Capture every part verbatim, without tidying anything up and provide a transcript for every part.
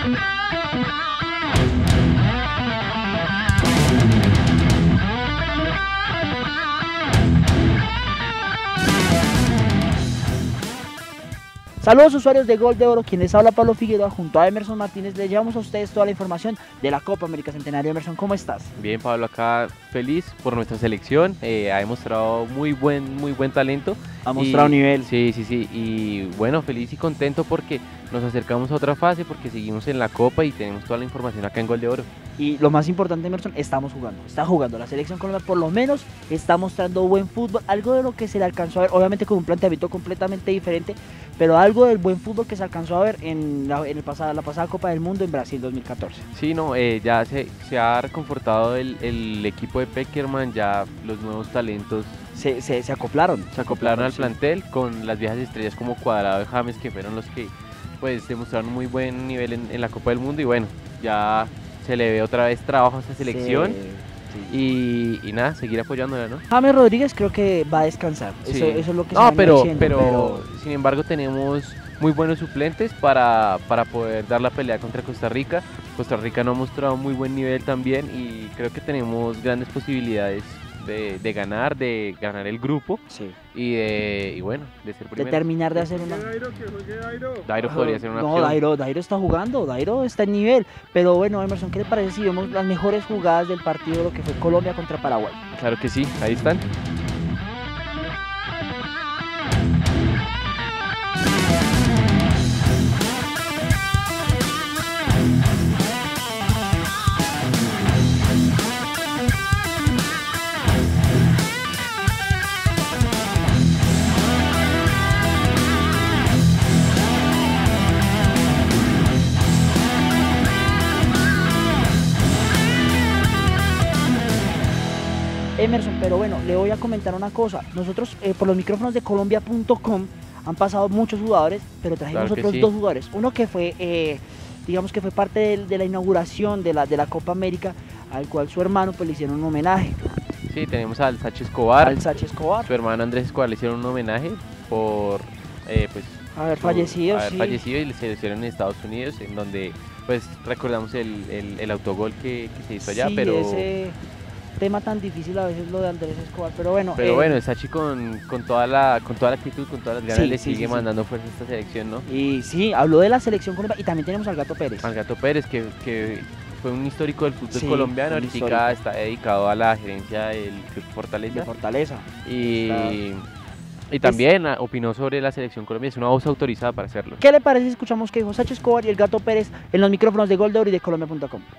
Saludos usuarios de Gol de Oro, quien les habla Pablo Figueroa junto a Emerson Martínez. Les llevamos a ustedes toda la información de la Copa América Centenario. Emerson, ¿cómo estás? Bien, Pablo, acá feliz por nuestra selección, eh, ha demostrado muy buen, muy buen talento. Ha mostrado y, nivel. Sí, sí, sí, y bueno, feliz y contento porque nos acercamos a otra fase, porque seguimos en la Copa y tenemos toda la información acá en Gol de Oro. Y lo más importante, Emerson, estamos jugando, está jugando. La selección colombiana por lo menos está mostrando buen fútbol, algo de lo que se le alcanzó a ver, obviamente con un planteamiento completamente diferente, pero algo del buen fútbol que se alcanzó a ver en la, en el pasado, la pasada Copa del Mundo en Brasil dos mil catorce. Sí, no, eh, ya se, se ha reconfortado el, el equipo de Peckerman, ya los nuevos talentos Se, se, se acoplaron. se acoplaron al plantel con las viejas estrellas como Cuadrado y James, que fueron los que pues demostraron muy buen nivel en, en la Copa del Mundo, y bueno, ya se le ve otra vez trabajo a esta selección. Sí, sí. Y, y nada, seguir apoyándola, ¿no? James Rodríguez creo que va a descansar, Sí. eso, eso es lo que no, se venía pero, diciendo, pero, pero sin embargo tenemos muy buenos suplentes para, para poder dar la pelea contra Costa Rica. Costa Rica no ha mostrado muy buen nivel también y creo que tenemos grandes posibilidades de, de ganar, de ganar el grupo sí. y, de, y bueno, de ser de primero. terminar de hacer una... Dairo, que juegue Dairo. Dairo podría ser una no, opción. Dairo, Dairo está jugando, Dairo está en nivel, pero bueno, Emerson, ¿qué le parece si vemos las mejores jugadas del partido, lo que fue Colombia contra Paraguay? Claro que sí, ahí están. Emerson, pero bueno, le voy a comentar una cosa. Nosotros eh, por los micrófonos de Colombia punto com han pasado muchos jugadores, pero trajimos Claro que otros sí. dos jugadores. Uno que fue, eh, digamos que fue parte de, de la inauguración de la, de la Copa América, al cual su hermano pues le hicieron un homenaje. Sí, tenemos al Sachi Escobar, Al Sachi Escobar. su hermano Andrés Escobar le hicieron un homenaje por eh, pues, Haber por fallecido, haber sí. fallecido, y se lo hicieron en Estados Unidos, en donde pues recordamos el, el, el autogol que, que se hizo allá, Sí, pero... ese tema tan difícil a veces lo de Andrés Escobar, pero bueno. Pero eh, bueno, el Sachi con, con, toda la, con toda la actitud, con todas las ganas, Sí, le sí, sigue sí, mandando fuerza a esta selección, ¿no? Y sí, habló de la selección colombiana y también tenemos al Gato Pérez. Al Gato Pérez, que, que fue un histórico del fútbol Sí, colombiano, un ahorita histórico. está dedicado a la gerencia del Club Fortaleza. De Fortaleza. Y, y también ah, opinó sobre la selección colombiana, es una voz autorizada para hacerlo. ¿Qué le parece si escuchamos que dijo Sachi Escobar y el Gato Pérez en los micrófonos de Gol de Oro y de Colombia punto com?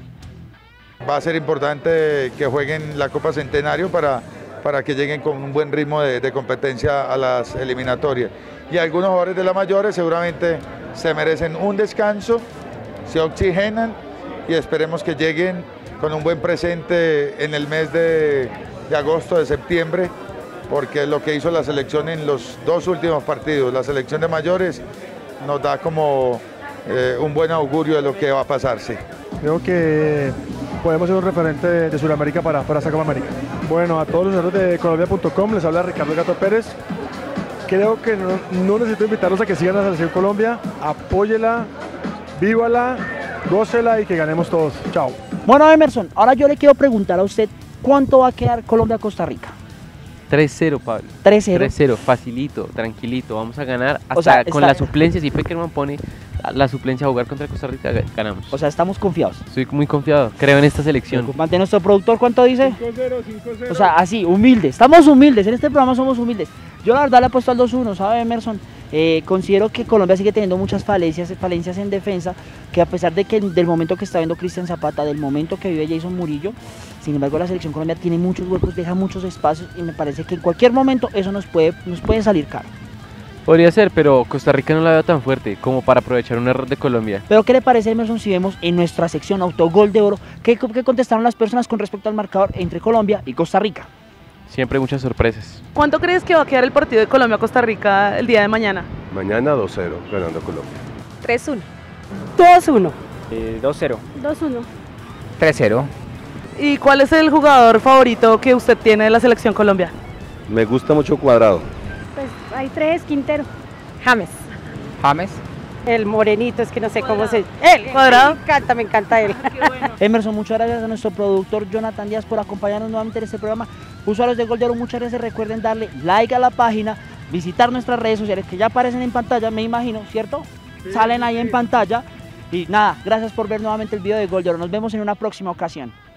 Va a ser importante que jueguen la Copa Centenario para, para que lleguen con un buen ritmo de, de competencia a las eliminatorias. Y algunos jugadores de las mayores seguramente se merecen un descanso, se oxigenan y esperemos que lleguen con un buen presente en el mes de, de agosto, de septiembre, porque lo que hizo la selección en los dos últimos partidos, la selección de mayores, nos da como eh, un buen augurio de lo que va a pasarse. Creo que podemos ser un referente de, de Sudamérica para, para esta Copa América. Bueno, a todos los usuarios de Colombia punto com les habla Ricardo Gato Pérez. Creo que no, no necesito invitarlos a que sigan a la Selección Colombia, apóyela, vívala, gócela y que ganemos todos. Chao. Bueno, Emerson, ahora yo le quiero preguntar a usted, ¿cuánto va a quedar Colombia-Costa Rica? tres cero, Pablo. tres cero. tres cero, facilito, tranquilito, vamos a ganar hasta O sea, con está- la suplencia. Si Peckerman pone la suplencia a jugar contra Costa Rica, ga- ganamos. O sea, estamos confiados. Estoy muy confiado, creo en esta selección. Preocupante, nuestro productor, ¿cuánto dice? cinco cero, cinco cero. O sea, así, humilde. Estamos humildes, en este programa somos humildes. Yo la verdad le he puesto al dos uno, ¿sabe, Emerson? Eh, considero que Colombia sigue teniendo muchas falencias, falencias en defensa, que a pesar de que del momento que está viendo Cristian Zapata, del momento que vive Jason Murillo, sin embargo la selección Colombia tiene muchos huecos, deja muchos espacios y me parece que en cualquier momento eso nos puede, nos puede salir caro. Podría ser, pero Costa Rica no la veo tan fuerte como para aprovechar un error de Colombia. Pero ¿qué le parece, Emerson, si vemos en nuestra sección Autogol de Oro qué, qué contestaron las personas con respecto al marcador entre Colombia y Costa Rica? Siempre muchas sorpresas. ¿Cuánto crees que va a quedar el partido de Colombia-Costa Rica el día de mañana? Mañana dos cero, ganando Colombia. tres uno. dos uno. dos cero. dos uno. tres cero. ¿Y cuál es el jugador favorito que usted tiene de la selección Colombia? Me gusta mucho Cuadrado. Pues hay tres, Quintero. James. James. El morenito, es que no sé cómo se... Él, ¿Cuadrado? me encanta, me encanta él. Emerson, muchas gracias a nuestro productor Jonathan Díaz por acompañarnos nuevamente en este programa. Usuarios de Gol de Oro, muchas gracias. Recuerden darle like a la página, visitar nuestras redes sociales que ya aparecen en pantalla, me imagino, ¿cierto? Sí, Salen ahí sí. en pantalla. Y nada, gracias por ver nuevamente el video de Gol de Oro. Nos vemos en una próxima ocasión.